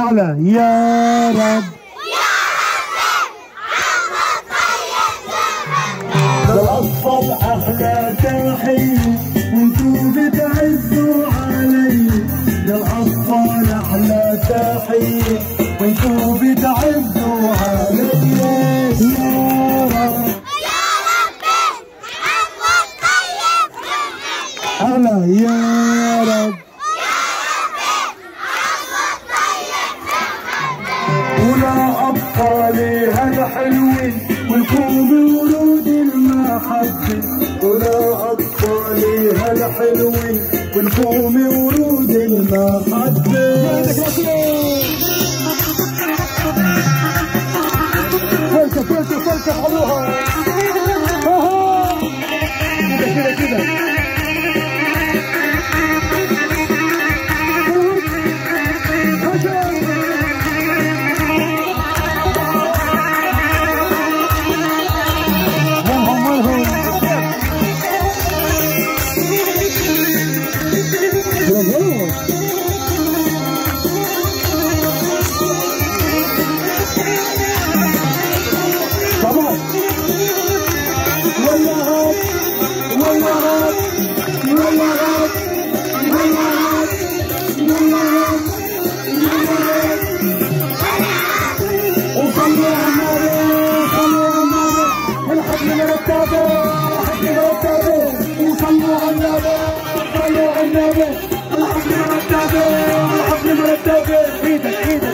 أعلى يا رب للأطفال أحلى تحية وانتو بتعزوا علي، للأطفال أحلى تحية وانتو بتعزوا علي يا رب أعلى يا رب ولا أطفالي هالحلوين والكون بورود المحبة، ولا أطفالي هالحلوين والكون بورود المحبة. فلسة فلسة فلسة حلوها كده كده كده الحفل مرتبة ايدك ايدك